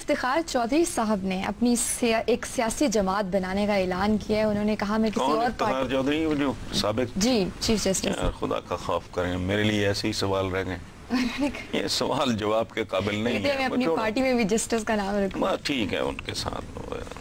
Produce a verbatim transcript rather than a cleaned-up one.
इफ्तिखार चौधरी साहब ने अपनी सिया, एक सियासी जमात बनाने का ऐलान किया है। उन्होंने कहा मैं किसी और पार्टी चौधरी जो साबिक जी चीफ जस्टिस, खुदा का खौफ करें, मेरे लिए ऐसे ही सवाल रह गए। ये सवाल जवाब के काबिल नहीं है। मैं अपनी पार्टी में भी जस्टिस का नाम रखूं। ठीक है, उनके साथ